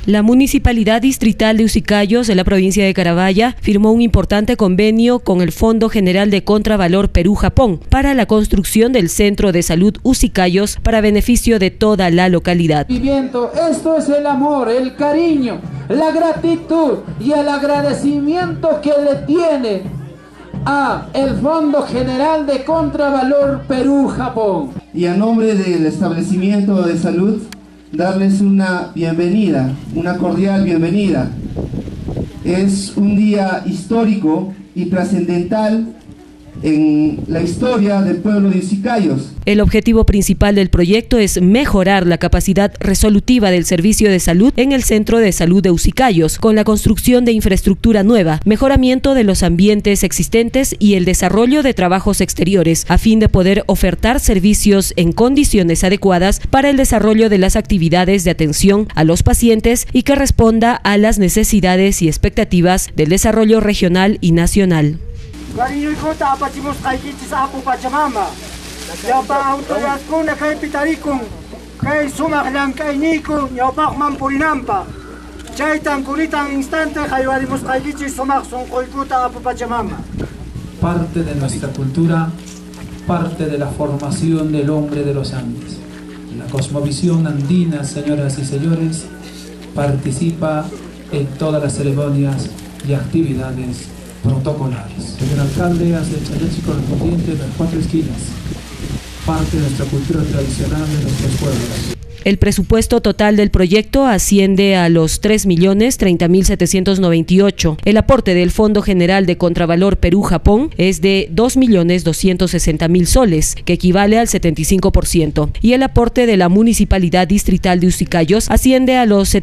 La Municipalidad Distrital de Ucicayos de la provincia de Carabaya firmó un importante convenio con el Fondo General de Contravalor Perú-Japón para la construcción del Centro de Salud Ucicayos para beneficio de toda la localidad. Esto es el amor, el cariño, la gratitud y el agradecimiento que le tiene a el Fondo General de Contravalor Perú-Japón. Y a nombre del establecimiento de salud, darles una bienvenida, una cordial bienvenida. Es un día histórico y trascendental en la historia del pueblo de Ucicayos. El objetivo principal del proyecto es mejorar la capacidad resolutiva del servicio de salud en el Centro de Salud de Ucicayos, con la construcción de infraestructura nueva, mejoramiento de los ambientes existentes y el desarrollo de trabajos exteriores, a fin de poder ofertar servicios en condiciones adecuadas para el desarrollo de las actividades de atención a los pacientes y que responda a las necesidades y expectativas del desarrollo regional y nacional. Cariño kota apachimos kaykichis apu Pachamama. Yapa autoridad kuna kay pitarikun, kay sumak llankaynikun, yawpaqman purinanpaq. Chaytan kuritan instante kaywarimos kaykichis sumak sunquykuta apu Pachamama. Parte de nuestra cultura, parte de la formación del hombre de los Andes. La cosmovisión andina, señoras y señores, participa en todas las ceremonias y actividades protocolares. El alcalde hace el chayachi correspondiente de las 4 esquinas, parte de nuestra cultura tradicional de nuestros pueblos. El presupuesto total del proyecto asciende a los 3.030.798. El aporte del Fondo General de Contravalor Perú-Japón es de 2.260.000 soles, que equivale al 75%. Y el aporte de la Municipalidad Distrital de Ucicayos asciende a los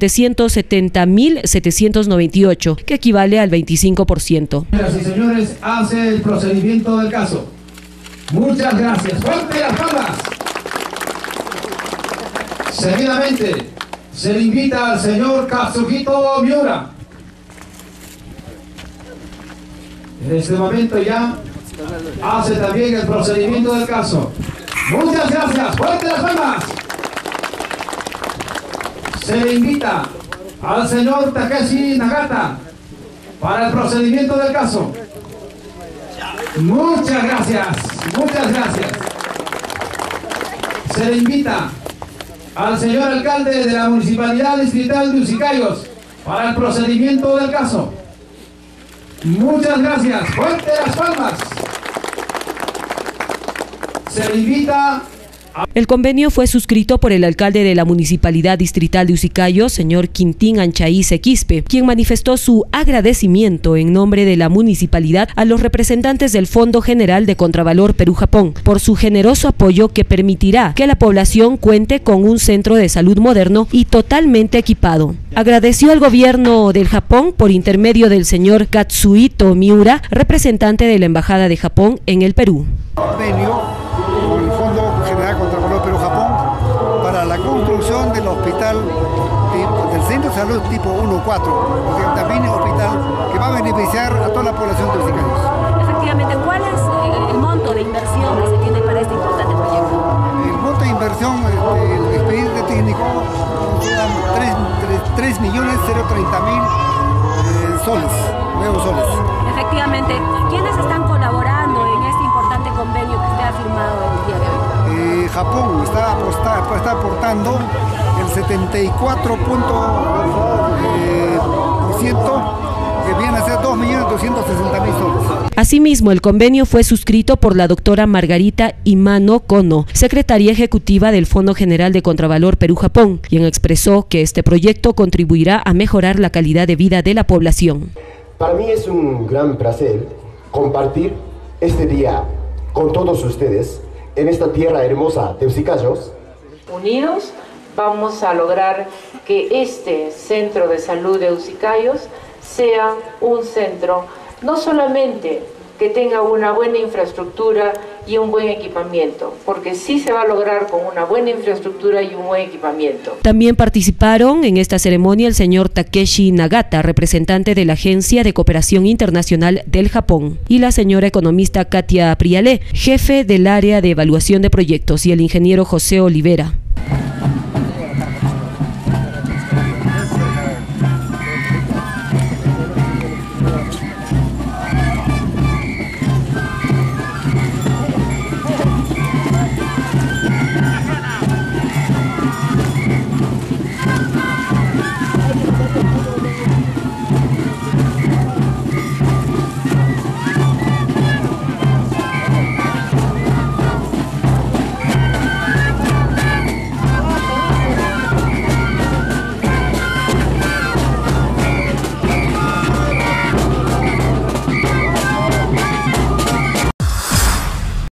770.798, que equivale al 25%. Señoras y señores, hace el procedimiento del caso. Muchas gracias. ¡Fuerte las palmas! Seguidamente, se le invita al señor Katsuhito Miura. En este momento ya hace también el procedimiento del caso. Muchas gracias, fuerte las palmas. Se le invita al señor Takeshi Nagata para el procedimiento del caso. Muchas gracias, muchas gracias. Se le invita al señor alcalde de la Municipalidad Distrital de Ucicayos para el procedimiento del caso. Muchas gracias. Fuerte las palmas. Se le invita. El convenio fue suscrito por el alcalde de la Municipalidad Distrital de Ucicayos, señor Quintín Anchaíz Equispe, quien manifestó su agradecimiento en nombre de la municipalidad a los representantes del Fondo General de Contravalor Perú-Japón por su generoso apoyo que permitirá que la población cuente con un centro de salud moderno y totalmente equipado. Agradeció al gobierno del Japón por intermedio del señor Katsuhito Miura, representante de la Embajada de Japón en el Perú. Con el Fondo General Contravalor Perú-Japón para la construcción del hospital, del Centro de Salud tipo 1-4, también hospital que va a beneficiar a toda la población de Ucicayos. Efectivamente, ¿cuál es el monto de inversión que se tiene para este importante proyecto? El monto de inversión, el expediente técnico, serán 3.030.000 soles, nuevos soles. Efectivamente, ¿quiénes están colaborando en este importante convenio que usted ha firmado el día de hoy? Japón está aportando el 74% que viene a ser 2.260.000 soles. Asimismo, el convenio fue suscrito por la doctora Margarita Imano Kono, secretaria ejecutiva del Fondo General de Contravalor Perú-Japón, quien expresó que este proyecto contribuirá a mejorar la calidad de vida de la población. Para mí es un gran placer compartir este día con todos ustedes en esta tierra hermosa de Ucicayos. Unidos vamos a lograr que este centro de salud de Ucicayos sea un centro no solamente que tenga una buena infraestructura y un buen equipamiento, porque sí se va a lograr con una buena infraestructura y un buen equipamiento. También participaron en esta ceremonia el señor Takeshi Nagata, representante de la Agencia de Cooperación Internacional del Japón, y la señora economista Katia Prialé, jefe del área de evaluación de proyectos, y el ingeniero José Olivera.